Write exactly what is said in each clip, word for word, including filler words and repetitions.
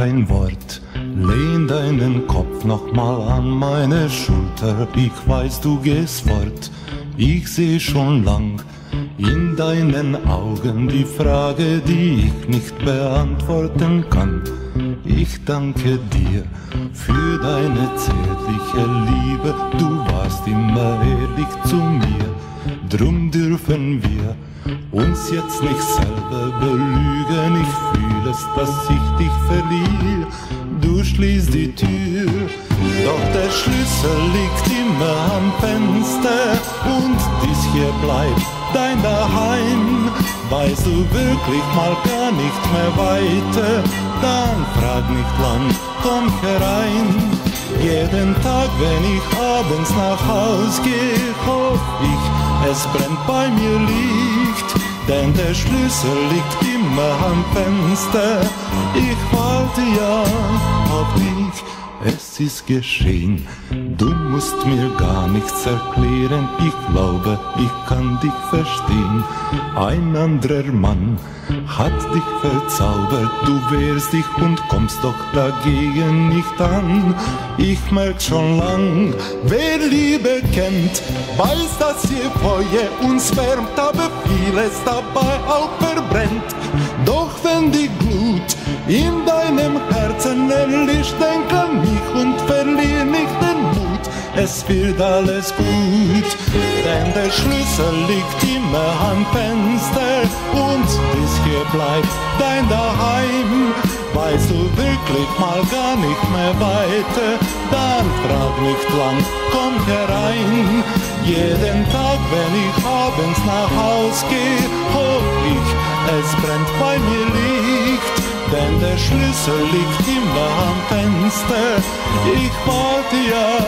kein Wort. Lehn deinen Kopf nochmal an meine Schulter. Ich weiß, du gehst fort. Ich seh schon lang in deinen Augen die Frage, die ich nicht beantworten kann. Ich danke dir für deine zärtliche Liebe. Du warst immer ehrlich zu mir. Drum dürfen wir uns jetzt nicht selber belügen. Ich fühle es, dass ich dich verliere. Du schließt die Tür, doch der Schlüssel liegt immer am Fenster. Und dies hier bleibt dein Daheim. Weißt du wirklich mal gar nicht mehr weiter, dann frag nicht lang, komm herein. Jeden Tag, wenn ich abends nach Haus gehe, hoff ich, es brennt bei mir Licht. Denn der Schlüssel liegt immer am Fenster. Ich warte ja auf dich. Es ist geschehen, du musst mir gar nichts erklären. Ich glaube, ich kann dich verstehen. Ein anderer Mann hat dich verzaubert. Du wehrst dich und kommst doch dagegen nicht an. Ich merk schon lang, wer Liebe kennt, weiß, dass ihr Feuer uns wärmt, aber vieles dabei auch verbrennt. Doch wenn die Glut in deinem Herzen erlischt, denk an mich und verlier nicht den Mut. Es wird alles gut, denn der Schlüssel liegt immer am Fenster. Und dies hier bleibt dein Daheim. Weißt du wirklich mal gar nicht mehr weiter, dann frag nicht lang, komm herein. Jeden Tag, wenn ich abends nach Haus gehe, hoff ich, es brennt bei mir Licht. Denn der Schlüssel liegt immer am Fenster. Ich warte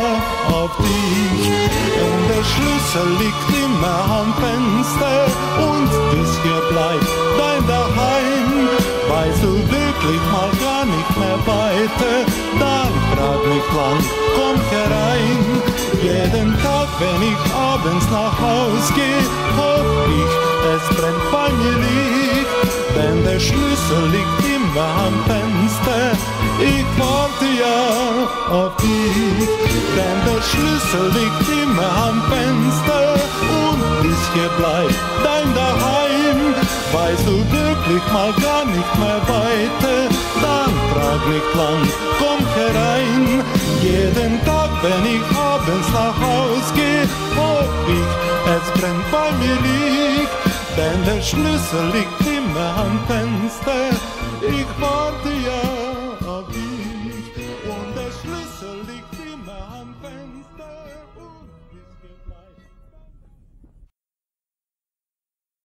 ja auf dich. Denn der Schlüssel liegt immer am Fenster. Und dies hier bleibt dein Daheim. Weißt du wirklich mal gar nicht mehr weiter, dann frag nicht lang, komm herein. Jeden Tag, wenn ich abends nach Haus gehe, hoff ich, es brennt bei mir Licht. Denn der Schlüssel liegt immer am Fenster. Ich warte ja auf dich. Denn der Schlüssel liegt immer am Fenster. Und dies hier bleibt dein Daheim. Weißt du wirklich mal gar nicht mehr weiter, dann frag nicht lang, komm herein. Jeden Tag, wenn ich abends nach Haus gehe, hoff ich, es brennt bei mir Licht. Denn der Schlüssel liegt immer am Fenster. Ich warte ja